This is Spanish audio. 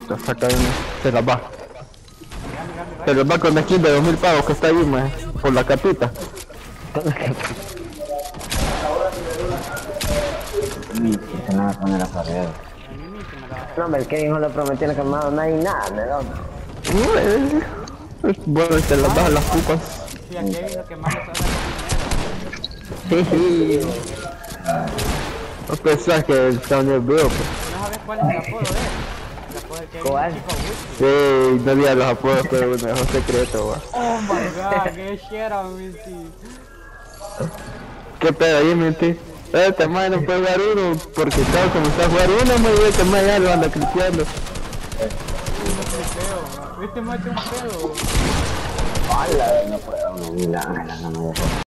Te saca uno, se las va. Mira, Se las va con la skin de 2000 pavos que está ahí, man, por la capita. Se me va a poner a correr. a mí mismo me la vas a No, hombre, el Kevin no le prometió la camada, no hay nada, ¿no? Bueno, se las bajan las pupas. Sí, a Kevin lo que más le sobra es Jeje. No pensás que está en el video, pues. dinero. ¿No sabes cuál es el apodo de él? El apodo de Kevin ¿Cuál? es Chico Whisky. Sí, no había los apodos, pero bueno, es un secreto, va. Oh my god, qué shera, Missy. ¿Qué pedo ahí, mentí? Este man no puede jugar uno, porque claro, como está a jugar uno, me dice que man ya lo anda cristiando. ¿Viste, macho, un pedo? Hola, no puedo, no, no, no, no, no, no.